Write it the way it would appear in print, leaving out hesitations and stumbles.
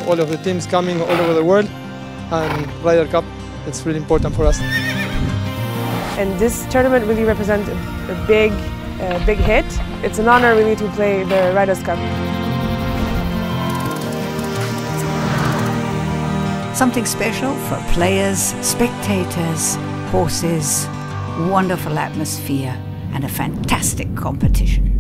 all of the teams coming all over the world, and Ryder Cup, it's really important for us. And this tournament really represents a big hit. It's an honor really to play the Ryder Cup. Something special for players, spectators, horses, wonderful atmosphere and a fantastic competition.